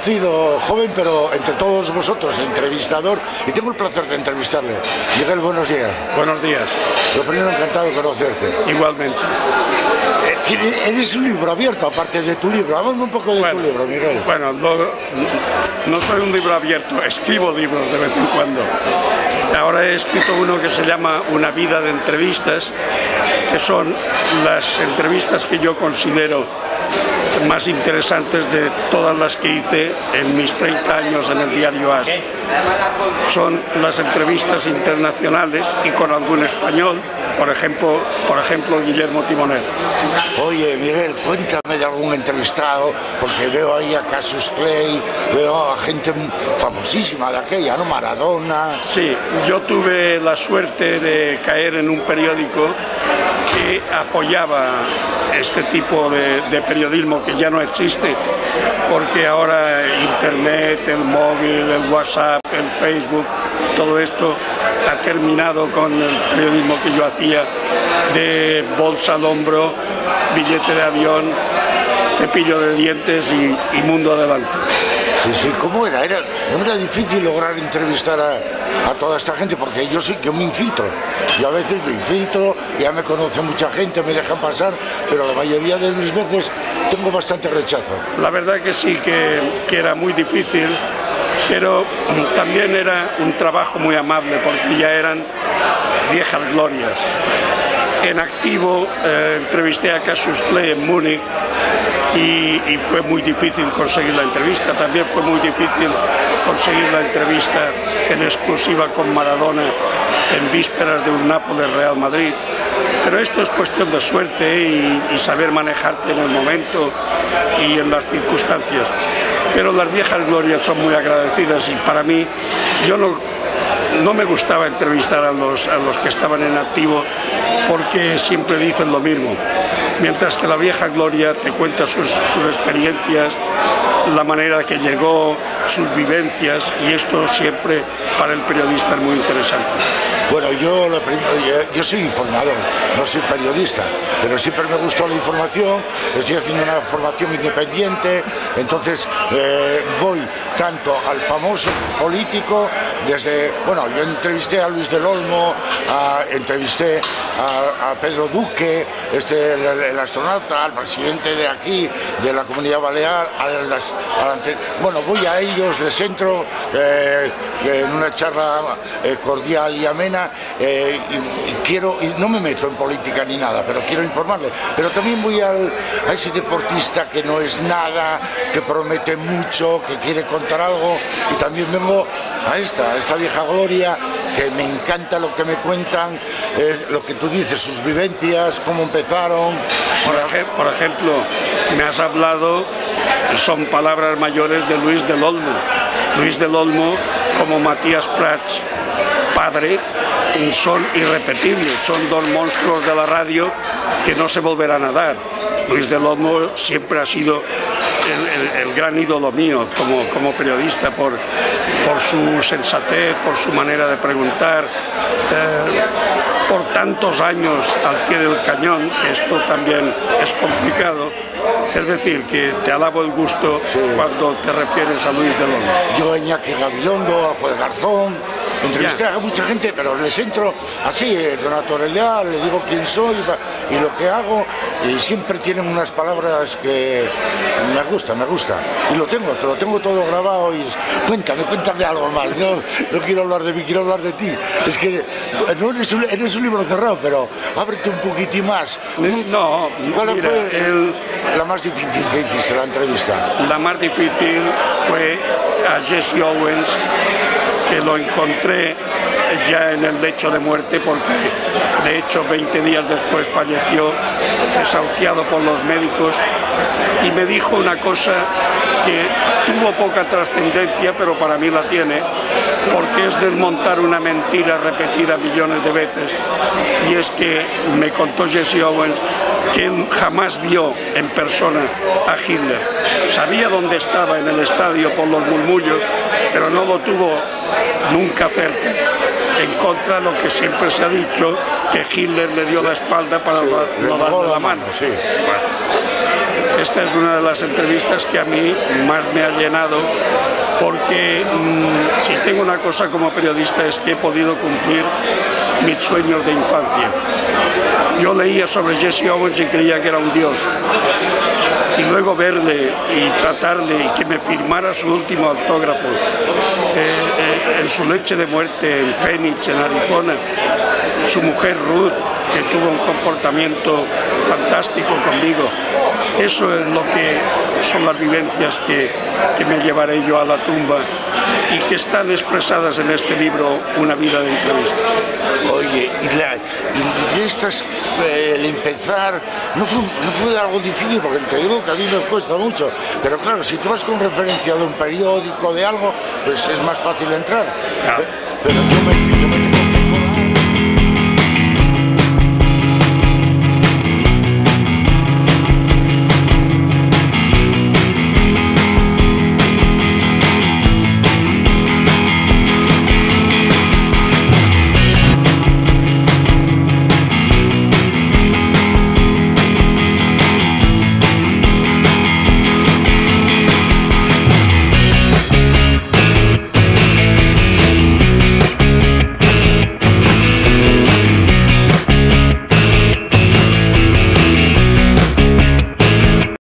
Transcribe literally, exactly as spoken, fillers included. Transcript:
conocido joven, pero entre todos vosotros, entrevistador, y tengo el placer de entrevistarle. Miguel, buenos días. Buenos días. Lo primero, encantado de conocerte. Igualmente. Eh, eres un libro abierto, aparte de tu libro. Háblame un poco de bueno, tu libro, Miguel. Bueno, no, no soy un libro abierto, escribo libros de vez en cuando. Ahora he escrito uno que se llama Una vida de entrevistas, que son las entrevistas que yo considero más interesantes de todas las que hice en mis treinta años en el diario AS. Son las entrevistas internacionales y con algún español, por ejemplo, por ejemplo Guillermo Timoner. Oye, Miguel, cuéntame de algún entrevistado, porque veo ahí a Cassius Clay, veo a gente famosísima de aquella, ¿no? Maradona. Sí, yo tuve la suerte de caer en un periódico que apoyaba este tipo de, de periodismo que ya no existe, porque ahora internet, el móvil, el WhatsApp, el Facebook, todo esto ha terminado con el periodismo que yo hacía de bolsa al hombro, billete de avión, cepillo de dientes y, y mundo adelante. Sí, sí, ¿cómo era? Era, era difícil lograr entrevistar a, a toda esta gente, porque yo sí, yo me infiltro. Y a veces me infiltro, ya me conoce mucha gente, me dejan pasar, pero la mayoría de mis veces tengo bastante rechazo. La verdad que sí, que, que era muy difícil, pero también era un trabajo muy amable, porque ya eran viejas glorias. En activo eh, entrevisté a Cassius Clay en Múnich, Y, y fue muy difícil conseguir la entrevista. También fue muy difícil conseguir la entrevista en exclusiva con Maradona en vísperas de un Nápoles-Real Madrid. Pero esto es cuestión de suerte y, y saber manejarte en el momento y en las circunstancias. Pero las viejas glorias son muy agradecidas y para mí, yo no, no me gustaba entrevistar a los, a los que estaban en activo porque siempre dicen lo mismo. Mientras que la vieja gloria te cuenta sus, sus experiencias, la manera que llegó, sus vivencias, y esto siempre para el periodista es muy interesante. Bueno, yo, lo primero, yo, yo soy informador, no soy periodista, pero siempre me gustó la información, estoy haciendo una formación independiente, entonces eh, voy tanto al famoso político, desde, bueno, yo entrevisté a Luis del Olmo, a, entrevisté a, a Pedro Duque, este, el, el astronauta, al presidente de aquí, de la Comunidad Balear, a las, a la, bueno, voy a ellos, les entro eh, en una charla eh, cordial y amena, eh, y, y quiero, y no me meto en política ni nada, pero quiero informarle, pero también voy al, a ese deportista que no es nada, que promete mucho, que quiere contar algo, y también vengo a esta, a esta vieja gloria, que me encanta lo que me cuentan, eh, lo que tú dices, sus vivencias, cómo empezaron. Por, ej por ejemplo, me has hablado, y son palabras mayores, de Luis del Olmo. Luis del Olmo, como Matías Prats, padre, son irrepetibles, son dos monstruos de la radio que no se volverán a dar. Luis del Olmo siempre ha sido el, el, el gran ídolo mío como, como periodista, por, por su sensatez, por su manera de preguntar, eh, por tantos años al pie del cañón, que esto también es complicado. Es decir, que te alabo el gusto, sí, cuando te refieres a Luis del Olmo. Yo a Iñaki Gabilondo, a Juez Garzón, entrevisté ya a mucha gente, pero les entro así, eh, con naturalidad, les digo quién soy y lo que hago, y siempre tienen unas palabras que me gusta, me gusta, y lo tengo, te lo tengo todo grabado, y cuéntame, cuéntame algo más, no, no quiero hablar de mí, quiero hablar de ti, es que no eres un, eres un libro cerrado, pero ábrete un poquitín más. No, ¿Cuál mira, fue el, la más difícil que hiciste, la entrevista? La más difícil fue a Jesse Owens, que lo encontré ya en el lecho de muerte, porque de hecho veinte días después falleció, desahuciado por los médicos, y me dijo una cosa que tuvo poca trascendencia, pero para mí la tiene, porque es desmontar una mentira repetida millones de veces, y es que me contó Jesse Owens que él jamás vio en persona a Hitler. Sabía dónde estaba en el estadio por los murmullos, pero no lo tuvo nunca cerca. En contra de lo que siempre se ha dicho, que Hitler le dio la espalda para sí, no darle la mano. Sí. Bueno. esta es una de las entrevistas que a mí más me ha llenado, porque mmm, si tengo una cosa como periodista es que he podido cumplir mis sueños de infancia. Yo leía sobre Jesse Owens y creía que era un dios, y luego verle y tratarle y que me firmara su último autógrafo eh, eh, en su leche de muerte en Phoenix, en Arizona, su mujer Ruth, que tuvo un comportamiento fantástico conmigo. Eso es lo que son las vivencias que, que me llevaré yo a la tumba y que están expresadas en este libro, Una vida de entrevistas. Oye, y, la, y estas, eh, el empezar, no fue, no fue algo difícil, porque te digo que a mí me cuesta mucho, pero claro, si tú vas con referencia de un periódico, de algo, pues es más fácil entrar. Claro. Pero yo me, yo me